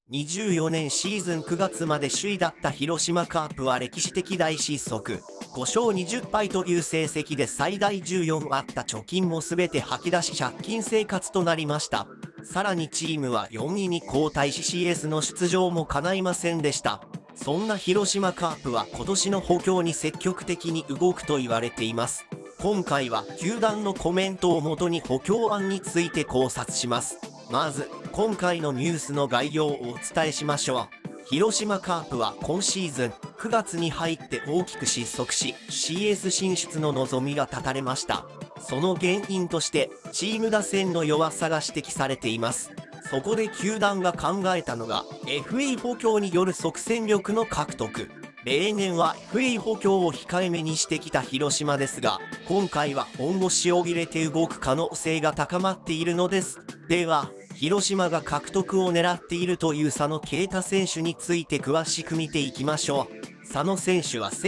24年シーズン9月まで首位だった広島カープは歴史的大失速。5勝20敗という成績で最大14あった貯金も全て吐き出し借金生活となりました。さらにチームは4位に後退し CS の出場も叶いませんでした。そんな広島カープは今年の補強に積極的に動くと言われています。今回は球団のコメントをもとに補強案について考察します。まず、今回のニュースの概要をお伝えしましょう。広島カープは今シーズン9月に入って大きく失速し CS 進出の望みが絶たれました。その原因としてチーム打線の弱さが指摘されています。そこで球団が考えたのが FA 補強による即戦力の獲得。例年は FA 補強を控えめにしてきた広島ですが、今回は本腰を入れて動く可能性が高まっているのです。では、広島が獲得を狙っているという佐野啓太選手について詳しく見ていきましょう。佐野選手は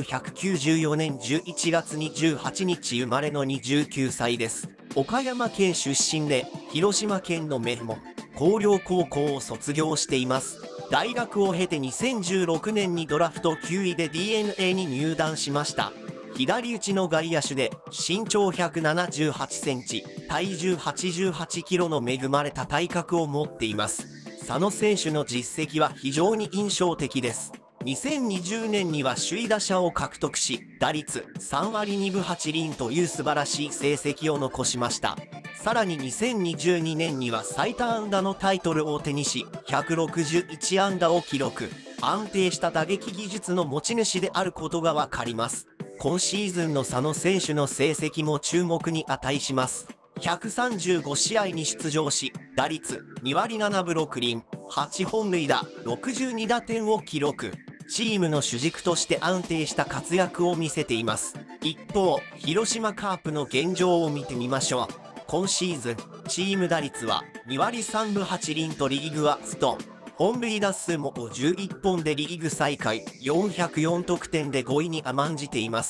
1994年11月28日生まれの29歳です。岡山県出身で、広島県の名門、広陵高校を卒業しています。大学を経て2016年にドラフト9位で DNA に入団しました。左打ちの外野手で身長178センチ、体重88キロの恵まれた体格を持っています。佐野選手の実績は非常に印象的です。2020年には首位打者を獲得し、打率3割2分8厘という素晴らしい成績を残しました。さらに2022年には最多安打のタイトルを手にし、161安打を記録。安定した打撃技術の持ち主であることがわかります。今シーズンの佐野選手の成績も注目に値します。135試合に出場し、打率2割7分6厘、8本塁打、62打点を記録。チームの主軸として安定した活躍を見せています。一方、広島カープの現状を見てみましょう。今シーズン、チーム打率は2割3分8厘とリーグワースト。本塁打数も51本でリーグ最下位、404得点で5位に甘んじています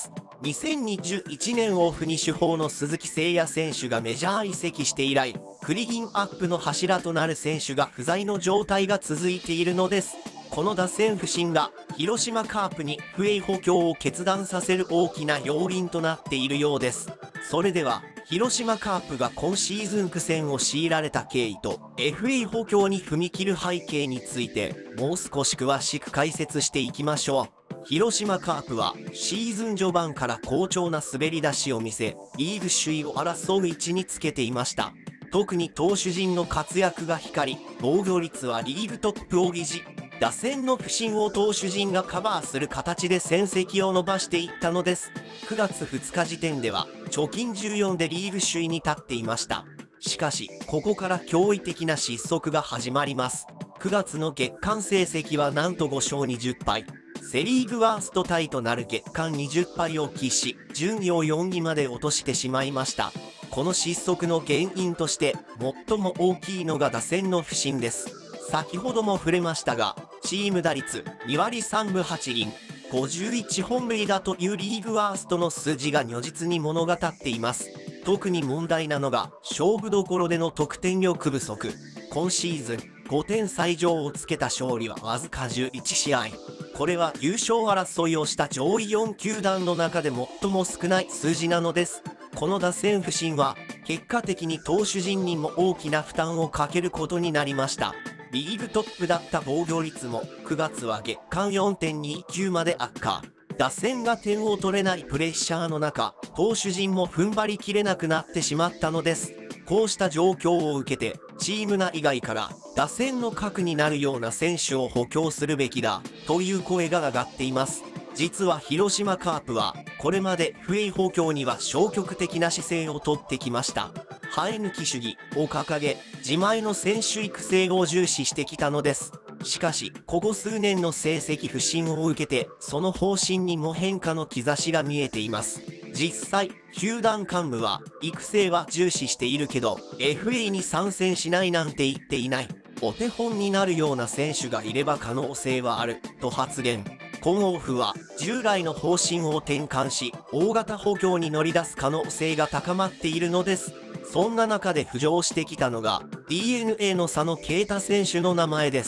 。2021年オフに主砲の鈴木誠也選手がメジャー移籍して以来、クリーンアップの柱となる選手が不在の状態が続いているのです。この打線不振が広島カープにFA補強を決断させる大きな要因となっているようです。それでは、広島カープが今シーズン苦戦を強いられた経緯と FA 補強に踏み切る背景についてもう少し詳しく解説していきましょう。広島カープはシーズン序盤から好調な滑り出しを見せ、リーグ首位を争う位置につけていました。特に投手陣の活躍が光り、防御率はリーグトップを維持。打線の不振を投手陣がカバーする形で戦績を伸ばしていったのです。9月2日時点では貯金14でリーグ首位に立っていました。しかし、ここから驚異的な失速が始まります。9月の月間成績はなんと5勝20敗。セリーグワーストタイとなる月間20敗を喫し、順位を4位まで落としてしまいました。この失速の原因として、最も大きいのが打線の不振です。先ほども触れましたが、チーム打率2割3分8厘、51本塁打というリーグワーストの数字が如実に物語っています。特に問題なのが、勝負どころでの得点力不足。今シーズン、5点差以上をつけた勝利はわずか11試合。これは優勝争いをした上位4球団の中で最も少ない数字なのです。この打線不振は、結果的に投手陣にも大きな負担をかけることになりました。リーグトップだった防御率も9月は月間 4.29 まで悪化。打線が点を取れないプレッシャーの中、投手陣も踏ん張りきれなくなってしまったのです。こうした状況を受けて、チーム内外から打線の核になるような選手を補強するべきだという声が上がっています。実は広島カープはこれまでFA補強には消極的な姿勢をとってきました。生え抜き主義を掲げ、自前の選手育成を重視してきたのです。しかし、ここ数年の成績不振を受けて、その方針にも変化の兆しが見えています。実際、球団幹部は、育成は重視しているけど、FA に参戦しないなんて言っていない。お手本になるような選手がいれば可能性はある、と発言。今オフは、従来の方針を転換し、大型補強に乗り出す可能性が高まっているのです。そんな中で浮上してきたのが DNA の佐野啓太選手の名前です。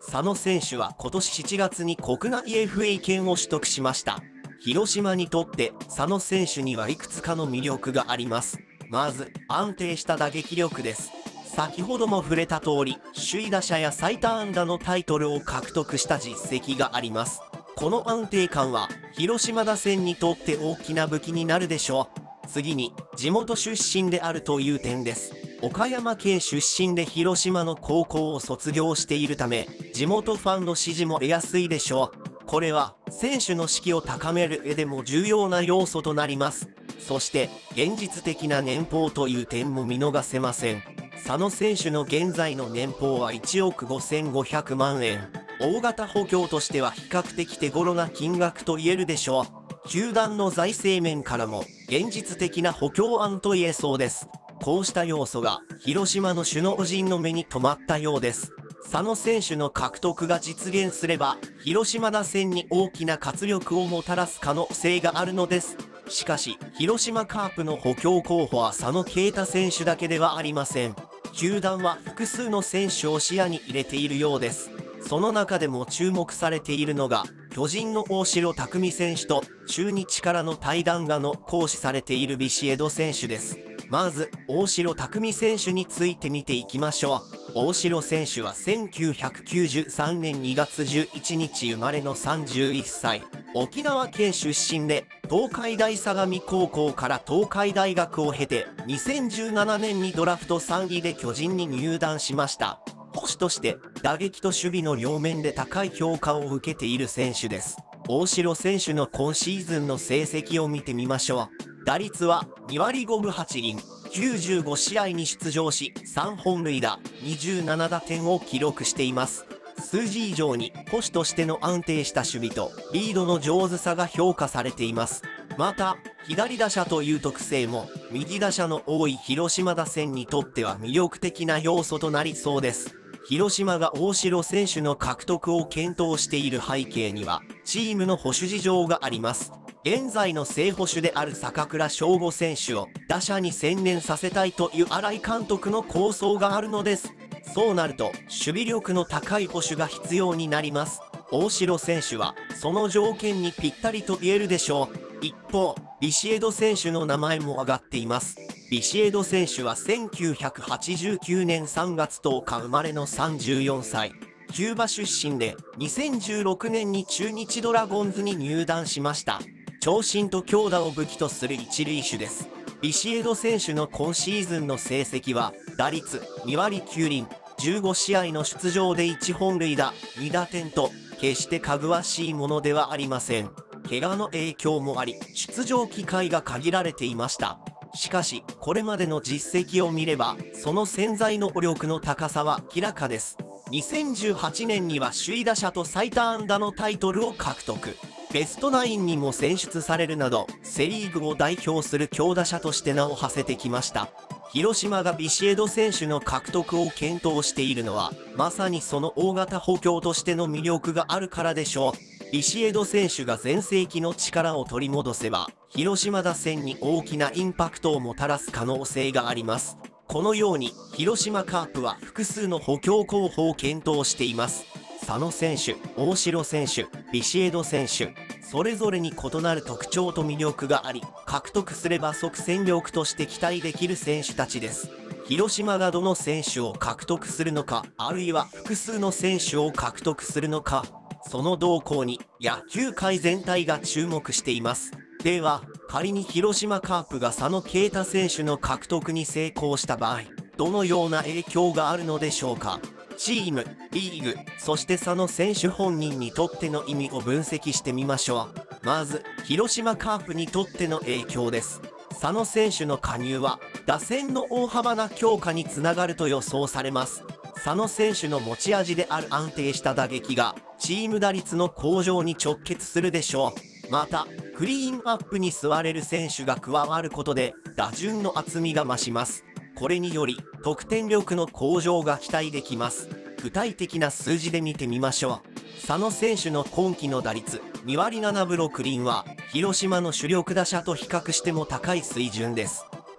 佐野選手は今年7月に国内 FA 権を取得しました。広島にとって佐野選手にはいくつかの魅力があります。まず、安定した打撃力です。先ほども触れた通り、首位打者や最多安打のタイトルを獲得した実績があります。この安定感は、広島打線にとって大きな武器になるでしょう。次に、地元出身であるという点です。岡山県出身で広島の高校を卒業しているため、地元ファンの支持も得やすいでしょう。これは、選手の士気を高める上でも重要な要素となります。そして、現実的な年俸という点も見逃せません。佐野選手の現在の年俸は1億5500万円。大型補強としては比較的手頃な金額と言えるでしょう。球団の財政面からも、現実的な補強案と言えそうです。こうした要素が、広島の首脳陣の目に留まったようです。佐野選手の獲得が実現すれば、広島打線に大きな活力をもたらす可能性があるのです。しかし、広島カープの補強候補は佐野啓太選手だけではありません。球団は複数の選手を視野に入れているようです。その中でも注目されているのが、巨人の大城卓三選手と中日からの対談が行使されているビシエド選手です。まず、大城卓三選手について見ていきましょう。大城選手は1993年2月11日生まれの31歳。沖縄県出身で、東海大相模高校から東海大学を経て、2017年にドラフト3位で巨人に入団しました。捕手として、打撃と守備の両面で高い評価を受けている選手です。大城選手の今シーズンの成績を見てみましょう。打率は2割5分8厘、95試合に出場し、3本塁打、27打点を記録しています。数字以上に捕手としての安定した守備とリードの上手さが評価されています。また、左打者という特性も右打者の多い広島打線にとっては魅力的な要素となりそうです。広島が大城選手の獲得を検討している背景には、チームの保守事情があります。現在の正捕手である坂倉将吾選手を打者に専念させたいという新井監督の構想があるのです。そうなると、守備力の高い捕手が必要になります。大城選手は、その条件にぴったりと言えるでしょう。一方、ビシエド選手の名前も挙がっています。ビシエド選手は1989年3月10日生まれの34歳。キューバ出身で、2016年に中日ドラゴンズに入団しました。長身と強打を武器とする一塁手です。ビシエド選手の今シーズンの成績は、打率2割9厘、15試合の出場で1本塁打、2打点と、決してかぐわしいものではありません。怪我の影響もあり、出場機会が限られていました。しかし、これまでの実績を見れば、その潜在能力の高さは明らかです。2018年には首位打者と最多安打のタイトルを獲得。ベストナインにも選出されるなど、セリーグを代表する強打者として名を馳せてきました。広島がビシエド選手の獲得を検討しているのは、まさにその大型補強としての魅力があるからでしょう。ビシエド選手が全盛期の力を取り戻せば、広島打線に大きなインパクトをもたらす可能性があります。このように、広島カープは複数の補強候補を検討しています。佐野選手、大城選手、ビシエド選手、それぞれに異なる特徴と魅力があり、獲得すれば即戦力として期待できる選手たちです。広島がどの選手を獲得するのか、あるいは複数の選手を獲得するのか、その動向に野球界全体が注目しています。では、仮に広島カープが佐野啓太選手の獲得に成功した場合、どのような影響があるのでしょうか。チーム、リーグ、そして佐野選手本人にとっての意味を分析してみましょう。まず、広島カープにとっての影響です。佐野選手の加入は、打線の大幅な強化につながると予想されます。佐野選手の持ち味である安定した打撃が、チーム打率の向上に直結するでしょう。また、クリーンアップに座れる選手が加わることで、打順の厚みが増します。これにより、得点力の向上が期待できます。具体的な数字で見てみましょう。佐野選手の今季の打率、2割7分6厘は、広島の主力打者と比較しても高い水準です。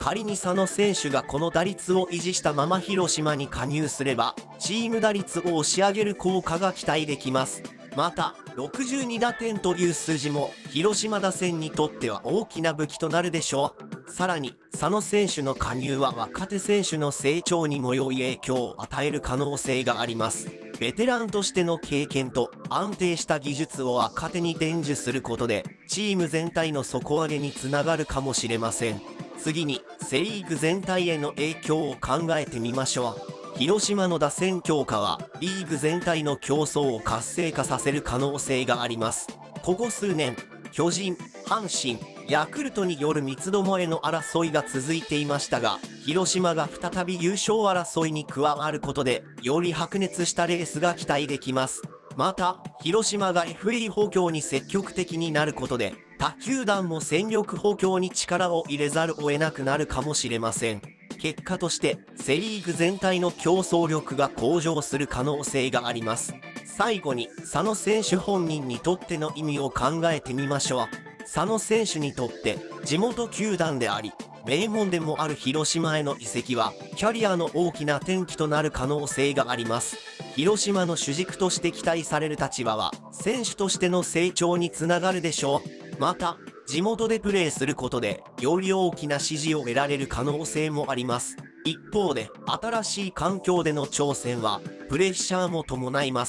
仮に佐野選手がこの打率を維持したまま広島に加入すれば、チーム打率を押し上げる効果が期待できます。また、62打点という数字も、広島打線にとっては大きな武器となるでしょう。さらに、佐野選手の加入は若手選手の成長にも良い影響を与える可能性があります。ベテランとしての経験と安定した技術を若手に伝授することで、チーム全体の底上げにつながるかもしれません。次に、セ・リーグ全体への影響を考えてみましょう。広島の打線強化は、リーグ全体の競争を活性化させる可能性があります。ここ数年、巨人、阪神、ヤクルトによる三つどもえの争いが続いていましたが、広島が再び優勝争いに加わることで、より白熱したレースが期待できます。また、広島が FA 補強に積極的になることで、他球団も戦力補強に力を入れざるを得なくなるかもしれません。結果として、セ・リーグ全体の競争力が向上する可能性があります。最後に、佐野選手本人にとっての意味を考えてみましょう。佐野選手にとって、地元球団であり、名門でもある広島への移籍は、キャリアの大きな転機となる可能性があります。広島の主軸として期待される立場は、選手としての成長につながるでしょう。また、地元でプレーすることで、より大きな支持を得られる可能性もあります。一方で、新しい環境での挑戦は、プレッシャーも伴います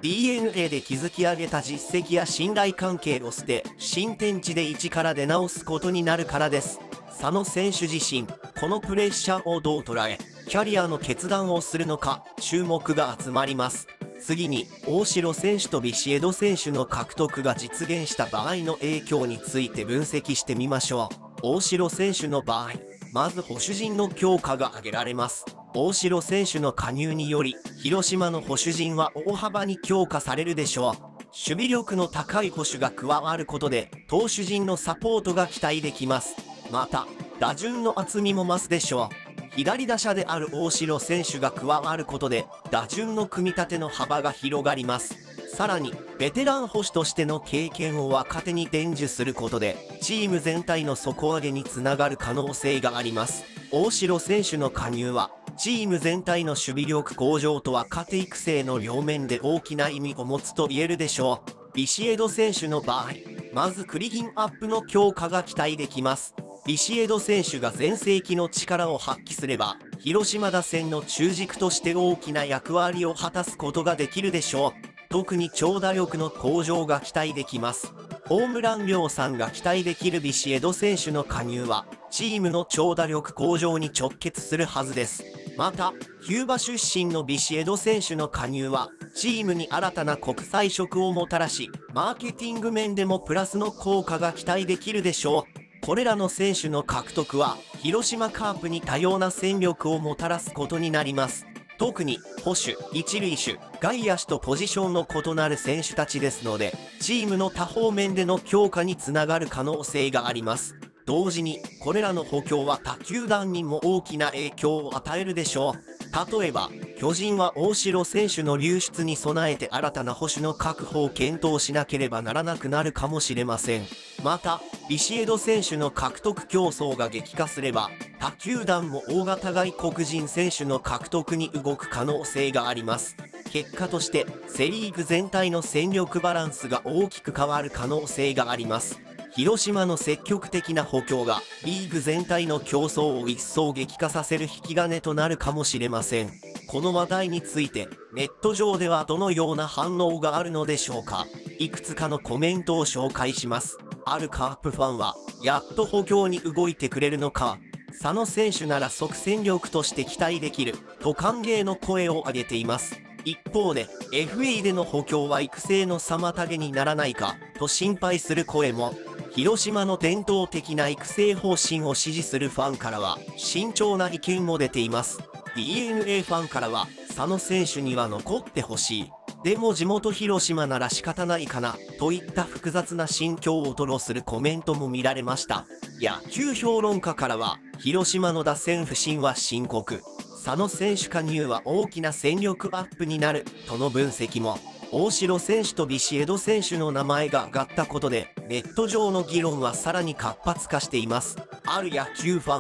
。DNA で築き上げた実績や信頼関係を捨て、新天地で一から出直すことになるからです。佐野選手自身、このプレッシャーをどう捉え、キャリアの決断をするのか、注目が集まります。次に、大城選手とビシエド選手の獲得が実現した場合の影響について分析してみましょう。大城選手の場合、まず保守陣の強化が挙げられます。大城選手の加入により、広島の保守陣は大幅に強化されるでしょう。守備力の高い保守が加わることで、投手陣のサポートが期待できます。また、打順の厚みも増すでしょう。左打者である大城選手が加わることで、打順の組み立ての幅が広がります。さらに、ベテラン捕手としての経験を若手に伝授することで、チーム全体の底上げにつながる可能性があります。大城選手の加入は、チーム全体の守備力向上と若手育成の両面で大きな意味を持つと言えるでしょう。ビシエド選手の場合、まずクリーンアップの強化が期待できます。ビシエド選手が全盛期の力を発揮すれば、広島打線の中軸として大きな役割を果たすことができるでしょう。特に長打力の向上が期待できます。ホームラン量産が期待できるビシエド選手の加入は、チームの長打力向上に直結するはずです。また、キューバ出身のビシエド選手の加入は、チームに新たな国際色をもたらし、マーケティング面でもプラスの効果が期待できるでしょう。これらの選手の獲得は、広島カープに多様な戦力をもたらすことになります。特に、捕手、一塁手、外野手とポジションの異なる選手たちですので、チームの多方面での強化につながる可能性があります。同時に、これらの補強は他球団にも大きな影響を与えるでしょう。例えば、巨人は大城選手の流出に備えて新たな捕手の確保を検討しなければならなくなるかもしれません。また、ビシエド選手の獲得競争が激化すれば、他球団も大型外国人選手の獲得に動く可能性があります。結果として、セ・リーグ全体の戦力バランスが大きく変わる可能性があります。広島の積極的な補強がリーグ全体の競争を一層激化させる引き金となるかもしれません。この話題についてネット上ではどのような反応があるのでしょうか。いくつかのコメントを紹介します。あるカープファンは、やっと補強に動いてくれるのか。佐野選手なら即戦力として期待できると歓迎の声を上げています。一方で FA での補強は育成の妨げにならないかと心配する声も。広島の伝統的な育成方針を支持するファンからは慎重な意見も出ています。DNA ファンからは佐野選手には残ってほしい。でも地元広島なら仕方ないかなといった複雑な心境を吐露するコメントも見られました。野球評論家からは広島の打線不振は深刻。佐野選手加入は大きな戦力アップになるとの分析も。大城選手とビシエド選手の名前が挙がったことでネット上の議論はさらに活発化しています。ある野球ファンは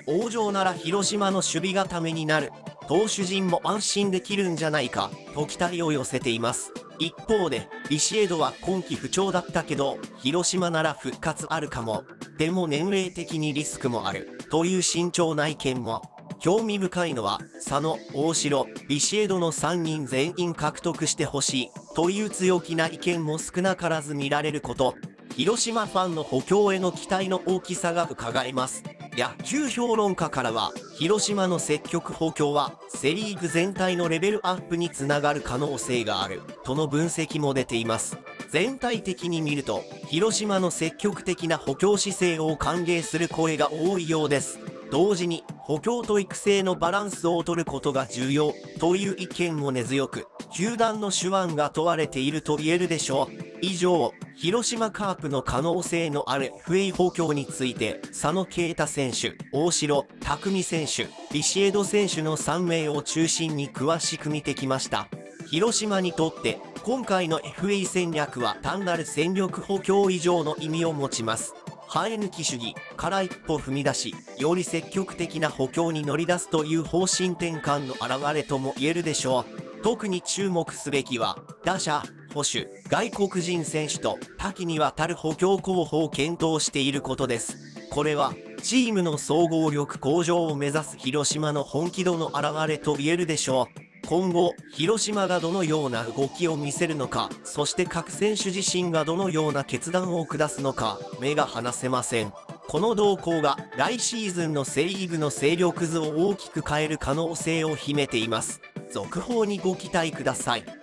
王城なら広島の守備がためになる。投手陣も安心できるんじゃないか、と期待を寄せています。一方で、ビシエドは今季不調だったけど、広島なら復活あるかも。でも年齢的にリスクもある。という慎重な意見も。興味深いのは、佐野、大城、ビシエドの3人全員獲得してほしい。という強気な意見も少なからず見られること。広島ファンの補強への期待の大きさが伺えます。野球評論家からは、広島の積極補強は、セリーグ全体のレベルアップにつながる可能性がある、との分析も出ています。全体的に見ると、広島の積極的な補強姿勢を歓迎する声が多いようです。同時に、補強と育成のバランスを取ることが重要、という意見も根強く、球団の手腕が問われていると言えるでしょう。以上、広島カープの可能性のある FA 補強について、佐野啓太選手、大城匠選手、ビシエド選手の3名を中心に詳しく見てきました。広島にとって、今回の FA 戦略は単なる戦力補強以上の意味を持ちます。生え抜き主義から一歩踏み出し、より積極的な補強に乗り出すという方針転換の表れとも言えるでしょう。特に注目すべきは、打者、捕手、外国人選手と多岐にわたる補強候補を検討していることです。これは、チームの総合力向上を目指す広島の本気度の表れと言えるでしょう。今後、広島がどのような動きを見せるのか、そして各選手自身がどのような決断を下すのか、目が離せません。この動向が来シーズンのセ・リーグの勢力図を大きく変える可能性を秘めています。続報にご期待ください。